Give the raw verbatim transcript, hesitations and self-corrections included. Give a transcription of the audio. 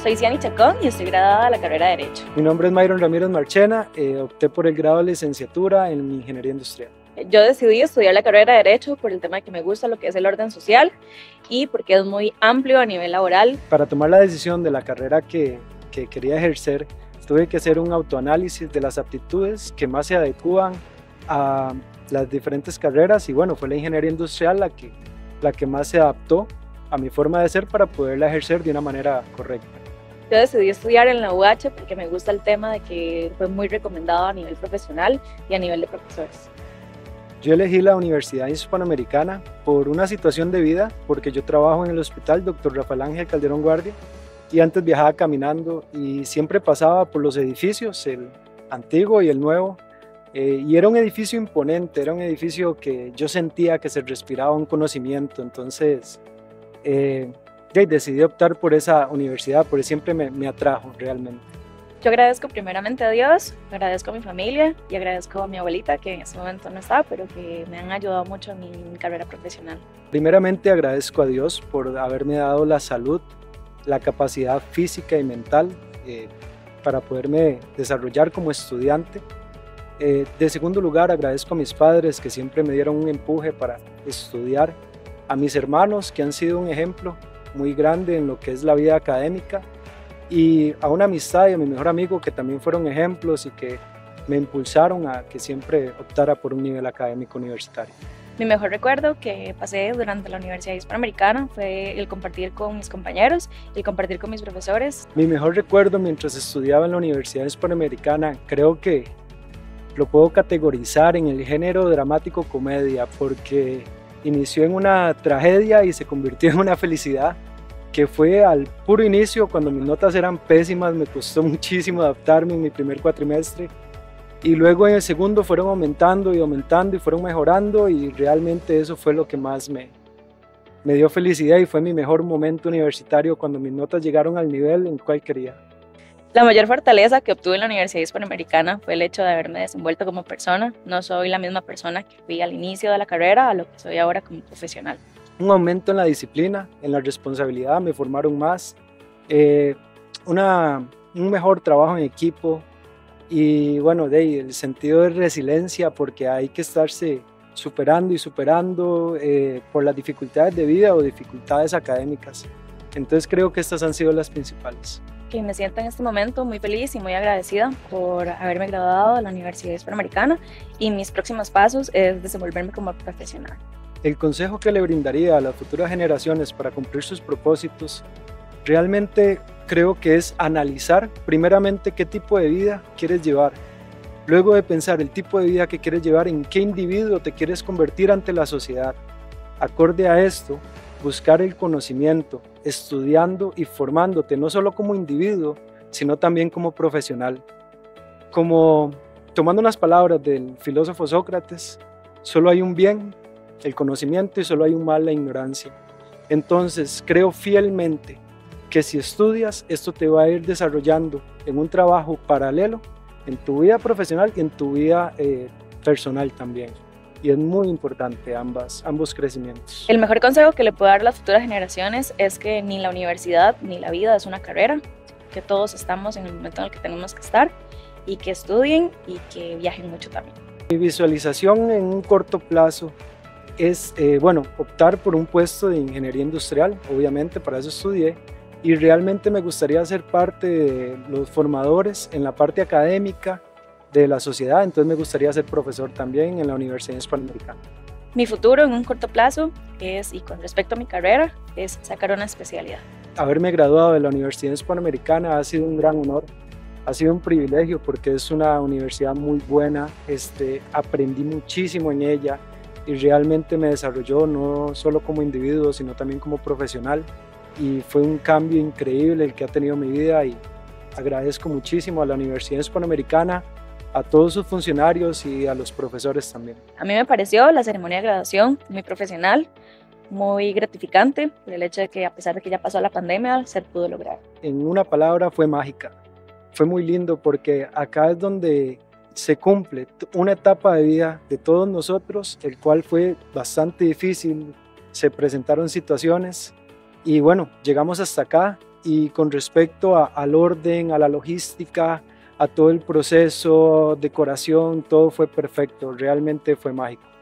Soy Ciani Chacón y estoy graduada de la carrera de Derecho. Mi nombre es Myron Ramírez Marchena, eh, opté por el grado de licenciatura en Ingeniería Industrial. Yo decidí estudiar la carrera de Derecho por el tema de que me gusta lo que es el orden social y porque es muy amplio a nivel laboral. Para tomar la decisión de la carrera que, que quería ejercer, tuve que hacer un autoanálisis de las aptitudes que más se adecúan a las diferentes carreras y bueno, fue la Ingeniería Industrial la que, la que más se adaptó a mi forma de ser para poderla ejercer de una manera correcta. Yo decidí estudiar en la U H porque me gusta el tema de que fue muy recomendado a nivel profesional y a nivel de profesores. Yo elegí la Universidad Hispanoamericana por una situación de vida, porque yo trabajo en el hospital doctor Rafael Ángel Calderón Guardia y antes viajaba caminando y siempre pasaba por los edificios, el antiguo y el nuevo, eh, y era un edificio imponente, era un edificio que yo sentía que se respiraba un conocimiento, entonces eh, decidí optar por esa universidad, porque siempre me, me atrajo realmente. Yo agradezco primeramente a Dios, agradezco a mi familia y agradezco a mi abuelita, que en ese momento no está, pero que me han ayudado mucho en mi, mi carrera profesional. Primeramente agradezco a Dios por haberme dado la salud, la capacidad física y mental eh, para poderme desarrollar como estudiante. Eh, de segundo lugar, agradezco a mis padres que siempre me dieron un empuje para estudiar, a mis hermanos que han sido un ejemplo muy grande en lo que es la vida académica, y a una amistad y a mi mejor amigo que también fueron ejemplos y que me impulsaron a que siempre optara por un nivel académico universitario. Mi mejor recuerdo que pasé durante la Universidad Hispanoamericana fue el compartir con mis compañeros y compartir con mis profesores. Mi mejor recuerdo mientras estudiaba en la Universidad Hispanoamericana creo que lo puedo categorizar en el género dramático comedia, porque inició en una tragedia y se convirtió en una felicidad, que fue al puro inicio cuando mis notas eran pésimas, me costó muchísimo adaptarme en mi primer cuatrimestre y luego en el segundo fueron aumentando y aumentando y fueron mejorando y realmente eso fue lo que más me, me dio felicidad y fue mi mejor momento universitario cuando mis notas llegaron al nivel en cual quería. La mayor fortaleza que obtuve en la Universidad Hispanoamericana fue el hecho de haberme desenvuelto como persona. No soy la misma persona que fui al inicio de la carrera a lo que soy ahora como profesional. Un aumento en la disciplina, en la responsabilidad, me formaron más, eh, una, un mejor trabajo en equipo y bueno, de, el sentido de resiliencia, porque hay que estarse superando y superando eh, por las dificultades de vida o dificultades académicas. Entonces creo que estas han sido las principales. Que me siento en este momento muy feliz y muy agradecida por haberme graduado de la Universidad Hispanoamericana y mis próximos pasos es desenvolverme como profesional. El consejo que le brindaría a las futuras generaciones para cumplir sus propósitos, realmente creo que es analizar primeramente qué tipo de vida quieres llevar. Luego de pensar el tipo de vida que quieres llevar, en qué individuo te quieres convertir ante la sociedad. Acorde a esto, buscar el conocimiento, estudiando y formándote, no solo como individuo, sino también como profesional. Como tomando unas palabras del filósofo Sócrates, solo hay un bien, el conocimiento, y solo hay un mal, la ignorancia. Entonces creo fielmente que si estudias, esto te va a ir desarrollando en un trabajo paralelo en tu vida profesional y en tu vida eh, personal también. Y es muy importante ambas, ambos crecimientos. El mejor consejo que le puedo dar a las futuras generaciones es que ni la universidad ni la vida es una carrera, que todos estamos en el momento en el que tenemos que estar y que estudien y que viajen mucho también. Mi visualización en un corto plazo es, eh, bueno, optar por un puesto de ingeniería industrial, obviamente para eso estudié, y realmente me gustaría ser parte de los formadores en la parte académica de la sociedad, entonces me gustaría ser profesor también en la Universidad Hispanoamericana. Mi futuro en un corto plazo es, y con respecto a mi carrera, es sacar una especialidad. Haberme graduado de la Universidad Hispanoamericana ha sido un gran honor, ha sido un privilegio porque es una universidad muy buena, este, aprendí muchísimo en ella y realmente me desarrolló no solo como individuo, sino también como profesional, y fue un cambio increíble el que ha tenido mi vida y agradezco muchísimo a la Universidad Hispanoamericana, a todos sus funcionarios y a los profesores también. A mí me pareció la ceremonia de graduación muy profesional, muy gratificante, por el hecho de que a pesar de que ya pasó la pandemia, se pudo lograr. En una palabra, fue mágica. Fue muy lindo porque acá es donde se cumple una etapa de vida de todos nosotros, el cual fue bastante difícil, se presentaron situaciones y bueno, llegamos hasta acá y con respecto a, al orden, a la logística, a todo el proceso, decoración, todo fue perfecto, realmente fue mágico.